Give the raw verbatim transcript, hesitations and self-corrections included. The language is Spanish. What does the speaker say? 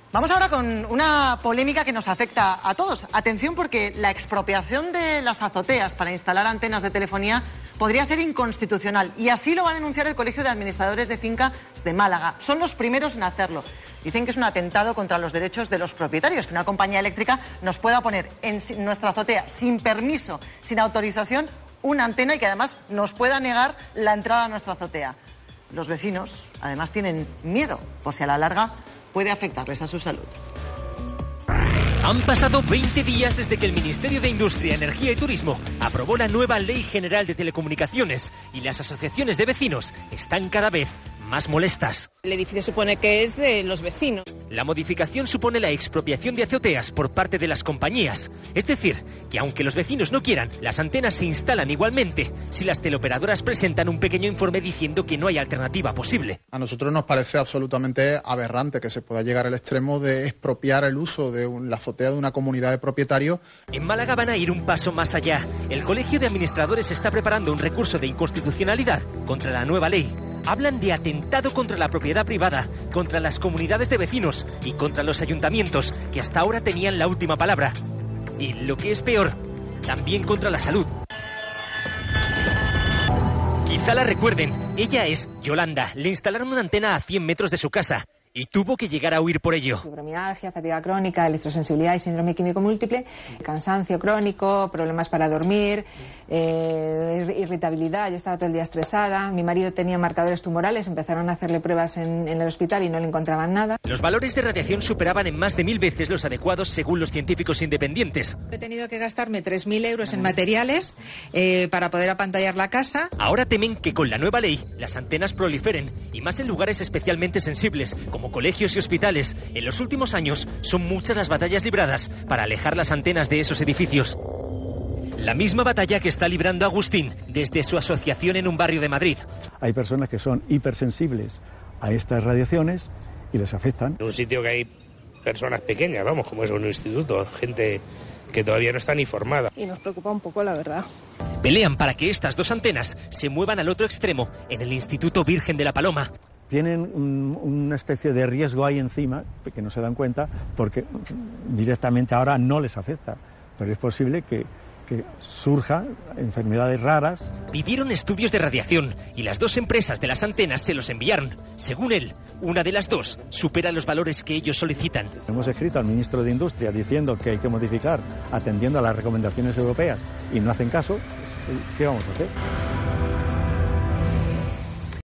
Vamos ahora con una polémica que nos afecta a todos. Atención, porque la expropiación de las azoteas para instalar antenas de telefonía podría ser inconstitucional, y así lo va a denunciar el Colegio de Administradores de Finca de Málaga. Son los primeros en hacerlo. Dicen que es un atentado contra los derechos de los propietarios, que una compañía eléctrica nos pueda poner en nuestra azotea sin permiso, sin autorización, una antena, y que además nos pueda negar la entrada a nuestra azotea. Los vecinos además tienen miedo, por si a la larga puede afectarles a su salud. Han pasado veinte días desde que el Ministerio de Industria, Energía y Turismo aprobó la nueva Ley General de Telecomunicaciones, y las asociaciones de vecinos están cada vez más molestas. El edificio supone que es de los vecinos. La modificación supone la expropiación de azoteas por parte de las compañías. Es decir, que aunque los vecinos no quieran, las antenas se instalan igualmente si las teleoperadoras presentan un pequeño informe diciendo que no hay alternativa posible. A nosotros nos parece absolutamente aberrante que se pueda llegar al extremo de expropiar el uso de un, la azotea de una comunidad de propietarios. En Málaga van a ir un paso más allá. El Colegio de Administradores está preparando un recurso de inconstitucionalidad contra la nueva ley. Hablan de atentado contra la propiedad privada, contra las comunidades de vecinos y contra los ayuntamientos, que hasta ahora tenían la última palabra. Y lo que es peor, también contra la salud. Quizá la recuerden, ella es Yolanda. Le instalaron una antena a cien metros de su casa y tuvo que llegar a huir por ello. Fibromialgia, fatiga crónica, electrosensibilidad y síndrome químico múltiple, cansancio crónico, problemas para dormir, eh, irritabilidad. Yo estaba todo el día estresada. Mi marido tenía marcadores tumorales, empezaron a hacerle pruebas en, en el hospital y no le encontraban nada. Los valores de radiación superaban en más de mil veces los adecuados según los científicos independientes. He tenido que gastarme tres mil euros en materiales eh, para poder apantallar la casa. Ahora temen que con la nueva ley las antenas proliferen, y más en lugares especialmente sensibles, como colegios y hospitales. En los últimos años son muchas las batallas libradas para alejar las antenas de esos edificios. La misma batalla que está librando Agustín desde su asociación en un barrio de Madrid. Hay personas que son hipersensibles a estas radiaciones y les afectan. En un sitio que hay personas pequeñas, vamos, como es un instituto, gente que todavía no está ni formada. Y nos preocupa un poco, la verdad. Pelean para que estas dos antenas se muevan al otro extremo, en el Instituto Virgen de la Paloma. Tienen un, una especie de riesgo ahí encima, que no se dan cuenta, porque directamente ahora no les afecta. Pero es posible que, que surjan enfermedades raras. Pidieron estudios de radiación y las dos empresas de las antenas se los enviaron. Según él, una de las dos supera los valores que ellos solicitan. Hemos escrito al ministro de Industria diciendo que hay que modificar atendiendo a las recomendaciones europeas y no hacen caso. ¿Qué vamos a hacer?